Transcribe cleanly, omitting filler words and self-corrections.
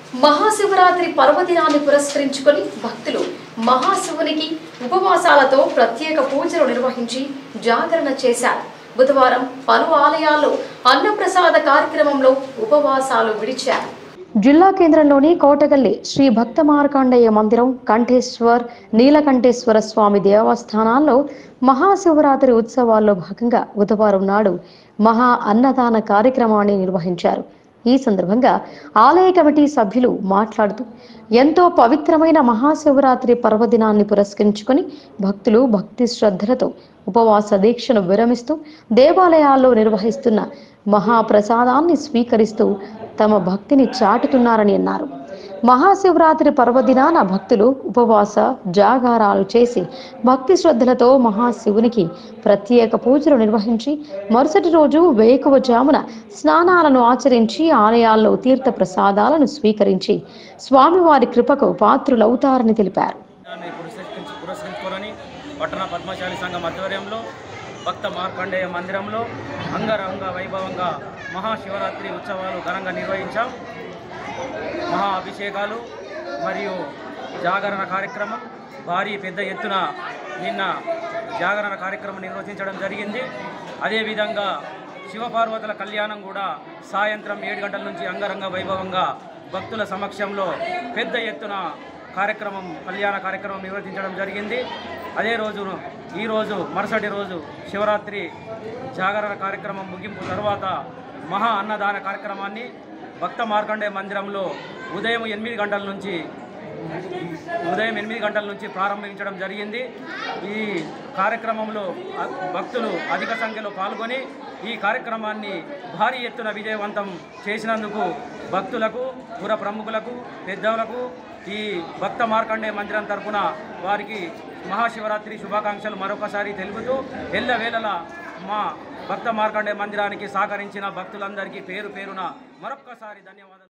మహాశివరాత్రి పర్వదినాన్ని పురస్కరించుకొని భక్తులు మహాశివునికి ఉపవాసాలతో ప్రత్యేక పూజలు నిర్వహించి జాగరణ చేశారు. బుధవారం పలు ఆలయాల్లో అన్నప్రసాద కార్యక్రమంలో ఉపవాసాలు విడిచారు. జిల్లా కేంద్రంలోని కోటగల్లి శ్రీ భక్త మార్కండేయ మందిరం, కంఠేశ్వర్, నీలకంఠేశ్వర స్వామి దేవస్థానాల్లో మహాశివరాత్రి ఉత్సవాల్లో భాగంగా బుధవారం నాడు మహా అన్నదాన కార్యక్రమాన్ని నిర్వహించారు. ఈ సందర్భంగా ఆలయ కమిటీ సభ్యులు మాట్లాడుతూ ఎంతో పవిత్రమైన మహాశివరాత్రి పర్వదినాన్ని పురస్కరించుకొని భక్తులు భక్తి శ్రద్ధలతో ఉపవాస దీక్షను విరమిస్తూ దేవాలయాల్లో నిర్వహిస్తున్న మహాప్రసాదాన్ని స్వీకరిస్తూ తమ భక్తిని చాటుతున్నారని అన్నారు. మహాశివరాత్రి పర్వదినాన భక్తులు ఉపవాస జాగారాలు చేసి భక్తి శ్రద్ధలతో మహాశివునికి ప్రత్యేక పూజలు నిర్వహించి మరుసటి రోజు వేకువజామున స్నానాలను ఆచరించి ఆలయాల్లో తీర్థ ప్రసాదాలను స్వీకరించి స్వామివారి కృపకు పాత్రులవుతారని తెలిపారు. పట్టణ పద్మశాలి సంఘం ఆధ్వర్యంలో భక్త మార్కండేయ మందిరంలో అంగరంగ వైభవంగా మహాశివరాత్రి ఉత్సవాలు ఘనంగా నిర్వహించాం. మహా అభిషేకాలు మరియు జాగరణ కార్యక్రమం భారీ పెద్ద ఎత్తున నిన్న జాగరణ కార్యక్రమం నిర్వహించడం జరిగింది. అదేవిధంగా శివపార్వతుల కళ్యాణం కూడా సాయంత్రం 7 గంటల నుంచి అంగరంగ వైభవంగా భక్తుల సమక్షంలో పెద్ద ఎత్తున కళ్యాణ కార్యక్రమం నిర్వహించడం జరిగింది. అదే రోజును ఈరోజు మరుసటి రోజు శివరాత్రి జాగరణ కార్యక్రమం ముగింపు తర్వాత మహా అన్నదాన కార్యక్రమాన్ని భక్త మార్కండేయ మందిరంలో ఉదయం 8 గంటల నుంచి ప్రారంభించడం జరిగింది. ఈ కార్యక్రమంలో భక్తులు అధిక సంఖ్యలో పాల్గొని ఈ కార్యక్రమాన్ని భారీ ఎత్తున విజయవంతం చేసినందుకు భక్తులకు, పుర ప్రముఖులకు, పెద్దలకు ఈ భక్త మార్కండేయ మందిరం తరపున వారికి మహాశివరాత్రి శుభాకాంక్షలు మరొకసారి తెలుపుతూ ఎల్లవేళలా మా భక్త మార్కండేయ మందిరానికి సహకరించిన భక్తులందరికీ పేరు పేరున మరొక్కసారి ధన్యవాదాలు.